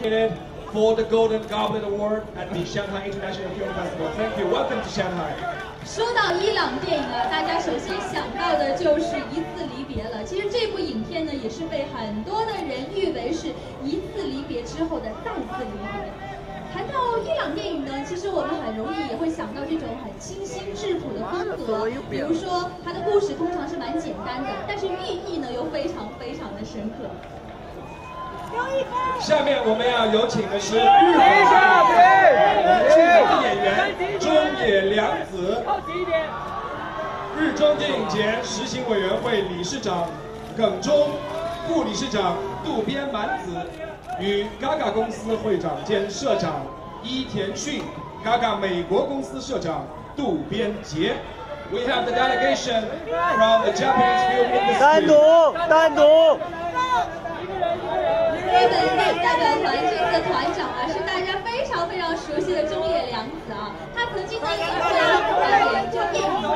nominated for the Golden Goblet Award at the Shanghai International Film Festival. Thank you. Welcome to Shanghai. 说到伊朗电影啊，大家首先想到的就是《一次离别》了。其实这部影片呢，也是被很多的人誉为是一次离别之后的再次离别。谈到伊朗电影呢，其实我们很容易也会想到这种很清新质朴的风格，比如说它的故事通常是蛮简单的，但是寓意呢又非常非常的深刻。 下面我们要有请的是日本我们著名的演员中野良子，日中电影节实行委员会理事长耿忠，副理事长渡边满子与 Gaga 公司会长兼社长伊田训 ，Gaga 美国公司社长渡边杰。We have the delegation from the Japanese film industry. 单独。 日本电影代表团这次的团长啊，是大家非常非常熟悉的中野良子啊。他曾经呢也会担任这电影